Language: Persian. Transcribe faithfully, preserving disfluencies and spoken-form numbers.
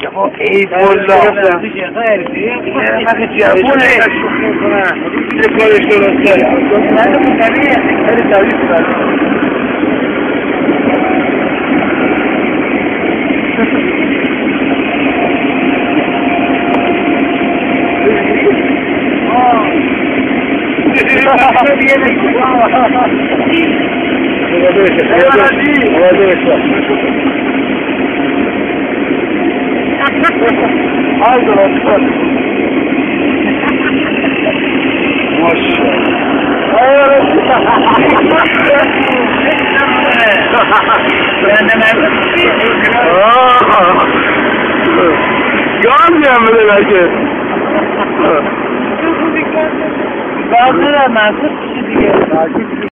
ای بلا من جوونه چه کارش درسته خیلی تعریف کرد Gaz gelmedi belki. Bazıları nasıl kişi diye.